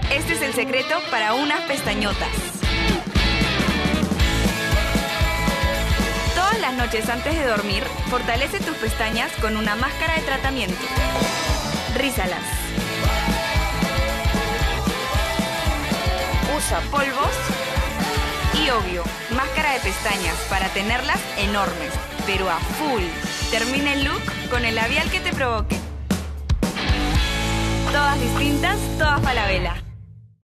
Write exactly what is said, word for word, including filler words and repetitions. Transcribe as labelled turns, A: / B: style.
A: Este es el secreto para unas pestañotas. Todas las noches antes de dormir, fortalece tus pestañas con una máscara de tratamiento. Rízalas. Usa polvos y, obvio, máscara de pestañas para tenerlas enormes, pero a full. Termina el look con el labial que te provoque. Todas distintas, todas Falabella.